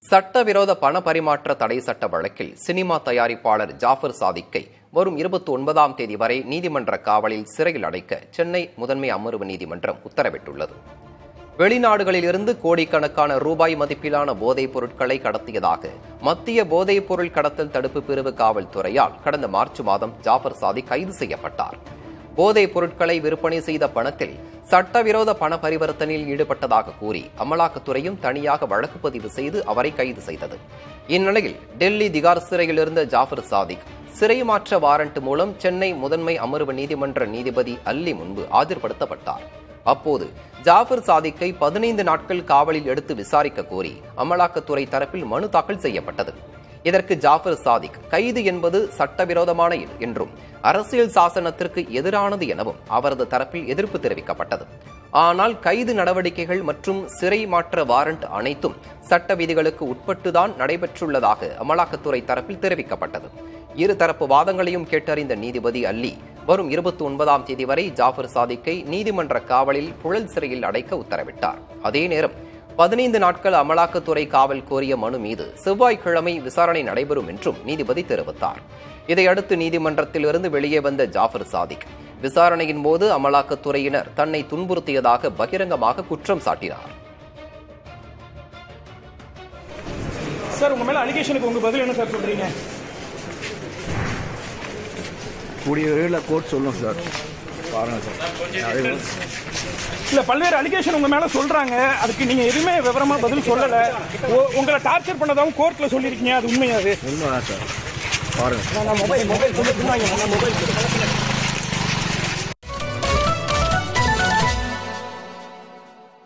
சட்டவிரோத பண பரிமாற்ற தடை சட்ட வழக்கில் சினிமா தயாரிப்பாளர் ஜாஃபர் சாதிக்கை வரும் 29ஆம் தேதி வரை நீதிமன்ற காவலில் சிறையில் அடைக்க சென்னை முதன்மை அமர்வு நீதிமன்றம் உத்தரவிட்டுள்ளது. வெளிநாடுகளிலிருந்து கோடிக்கணக்கான ரூபாய் மதிப்பிலான போதைப் பொருட்களை கடத்தியதாக மத்திய போதைப் பொருள் கடத்தல் தடுப்பு பிரிவு காவல்துறையால் கடந்த மார்ச் மாதம் ஜாஃபர் சாதிக் கைது செய்யப்பட்டார். போதைப் பொருட்களை விற்பனை செய்த பணத்தில் சட்டவிரோத பண பரிவர்த்தனையில் ஈடுபட்டதாக கூறி அமலாக்கத்துறையும் தனியாக வழக்கு பதிவு செய்து அவரை கைது செய்தது. இந்நிலையில் டெல்லி திகார் சிறையில் இருந்த ஜாஃபர் சாதிக் சிறை மாற்ற வாரண்ட் மூலம் சென்னை முதன்மை அமர்வு நீதிமன்ற நீதிபதி அல்லி முன்பு ஆஜர்படுத்தப்பட்டார். அப்போது ஜாஃபர் சாதிக்கை 15 நாட்கள் காவலில் எடுத்து விசாரிக்க கோரி அமலாக்கத்துறை தரப்பில் மனு தாக்கல் செய்யப்பட்டது. இதற்கு ஜாஃபர் சாதிக் கைது என்பது சட்டவிரோதமான என்றும் அரசியல் சாசனத்திற்கு எதிரானது எனவும் அவரது தரப்பில் எதிர்ப்பு தெரிவிக்கப்பட்டது. ஆனால் கைது நடவடிக்கைகள் மற்றும் சிறை மாற்ற வாரண்ட் அனைத்தும் சட்ட விதிகளுக்கு உட்பட்டுதான் நடைபெற்றுள்ளதாக அமலாக்கத்துறை தரப்பில் தெரிவிக்கப்பட்டது. இருதரப்பு வாதங்களையும் கேட்டறிந்த நீதிபதி அல்லி வரும் 29ஆம் தேதி வரை ஜாஃபர் சாதிக்கை நீதிமன்ற காவலில் புழல் சிறையில் அடைக்க உத்தரவிட்டார். அதே நேரம் 15 நாட்கள் அமலாக்கத்துறை காவல் கோரிய மனு மீது செவ்வாய்க்கிழமை விசாரணை நடைபெறும் என்றும் நீதிபதி தெரிவித்தார். இதையடுத்து நீதிமன்றத்திலிருந்து வெளியே வந்த ஜாஃபர் சாதிக் விசாரணையின் போது அமலாக்கத்துறையினர் தன்னை துன்புறுத்தியதாக பகிரங்கமாக குற்றம் சாட்டினார். சார், உங்க மேல அலிகேஷனுக்கு உங்க பதில் என்ன சார் சொல்றீங்க? கூடிய விரைவில் கோர்ட் சொல்லும் சார். பாருங்க சார், இல்ல பல்வேறு அலிகேஷன் உங்க மேல சொல்றாங்க. அதுக்கு நீங்க எதுவுமே விவரமா பதில் சொல்லல. உங்களை டார்ச்சர் பண்ணதாவும் கோர்ட்ல சொல்லிருக்கீங்க. அது உண்மையா? அது உண்மைதான் சார். பாருங்க. மொபைல்